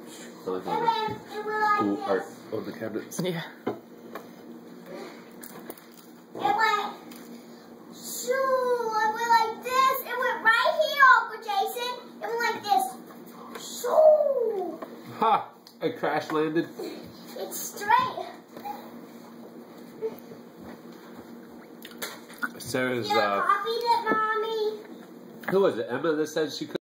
I like all the cool art on the cabinets. Yeah. It went, shoo, it went like this. It went right here, Uncle Jason. It went like this. Shoo. Ha! I crash landed. It's straight. Sarah's, You copied it, Mommy. who was it? Emma that said she could